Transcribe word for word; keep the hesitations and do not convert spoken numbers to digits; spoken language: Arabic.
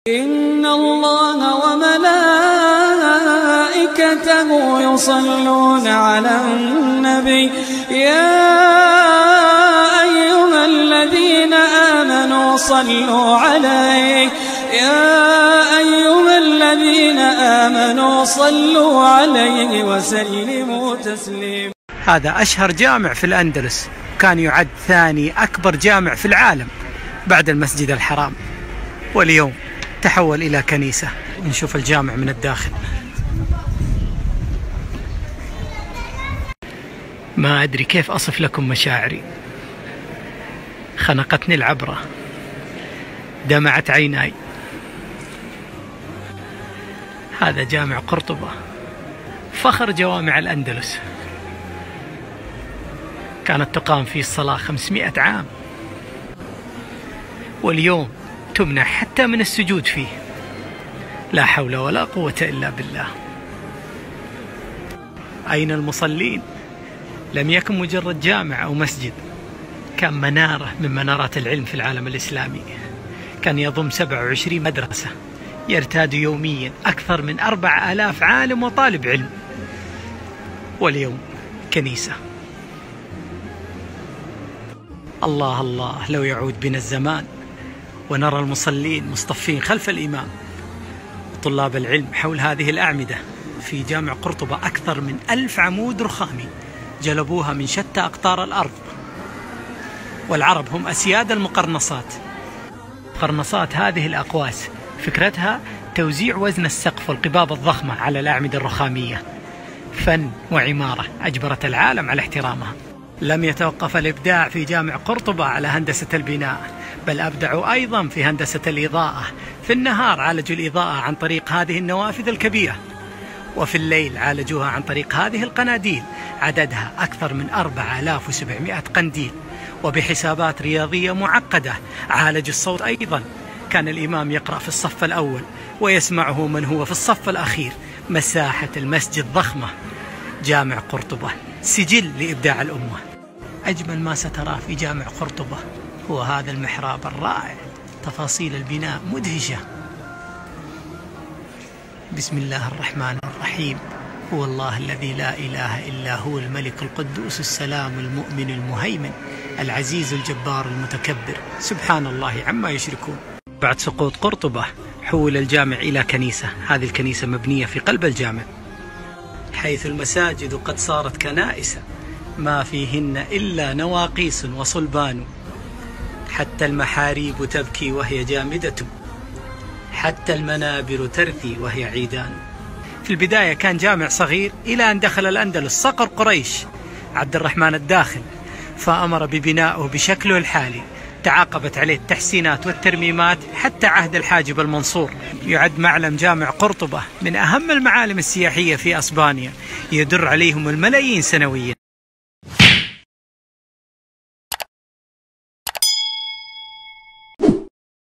إن الله وملائكته يصلون على النبي يا أيها الذين آمنوا صلوا عليه يا أيها الذين آمنوا صلوا عليه وسلموا تسليما. هذا أشهر جامع في الأندلس، كان يعد ثاني أكبر جامع في العالم بعد المسجد الحرام، واليوم تحول إلى كنيسة. نشوف الجامع من الداخل. ما أدري كيف أصف لكم مشاعري، خنقتني العبرة، دمعت عيناي. هذا جامع قرطبة، فخر جوامع الأندلس، كانت تقام فيه الصلاة خمسمائة عام، واليوم تمنع حتى من السجود فيه. لا حول ولا قوة إلا بالله. أين المصلين؟ لم يكن مجرد جامع أو مسجد، كان منارة من منارات العلم في العالم الإسلامي. كان يضم سبعة وعشرين مدرسة، يرتاد يوميا أكثر من أربع آلاف عالم وطالب علم، واليوم كنيسة. الله الله لو يعود بنا الزمان ونرى المصلين مصطفين خلف الإمام، طلاب العلم حول هذه الأعمدة. في جامع قرطبة أكثر من ألف عمود رخامي جلبوها من شتى أقطار الأرض، والعرب هم أسياد المقرنصات. قرنصات هذه الأقواس فكرتها توزيع وزن السقف والقباب الضخمة على الأعمدة الرخامية، فن وعمارة أجبرت العالم على احترامها. لم يتوقف الإبداع في جامع قرطبة على هندسة البناء، بل أبدعوا أيضا في هندسة الإضاءة. في النهار عالجوا الإضاءة عن طريق هذه النوافذ الكبيرة، وفي الليل عالجوها عن طريق هذه القناديل، عددها أكثر من أربعة آلاف وسبعمائة قنديل، وبحسابات رياضية معقدة. عالج الصوت أيضا، كان الإمام يقرأ في الصف الأول ويسمعه من هو في الصف الأخير. مساحة المسجد ضخمة. جامع قرطبة سجل لإبداع الأمة. أجمل ما ستراه في جامع قرطبة هو هذا المحراب الرائع، تفاصيل البناء مدهشة. بسم الله الرحمن الرحيم. هو الله الذي لا إله إلا هو الملك القدوس السلام المؤمن المهيمن العزيز الجبار المتكبر، سبحان الله عما يشركون. بعد سقوط قرطبة حول الجامع إلى كنيسة. هذه الكنيسة مبنية في قلب الجامع، حيث المساجد قد صارت كنائس ما فيهن إلا نواقيس وصلبان، حتى المحاريب تبكي وهي جامدة، حتى المنابر ترثي وهي عيدان. في البداية كان جامع صغير، إلى أن دخل الأندلس صقر قريش عبد الرحمن الداخل، فأمر ببنائه بشكله الحالي. تعاقبت عليه التحسينات والترميمات حتى عهد الحاجب المنصور. يعد معلم جامع قرطبة من أهم المعالم السياحية في أسبانيا، يدر عليهم الملايين سنويا.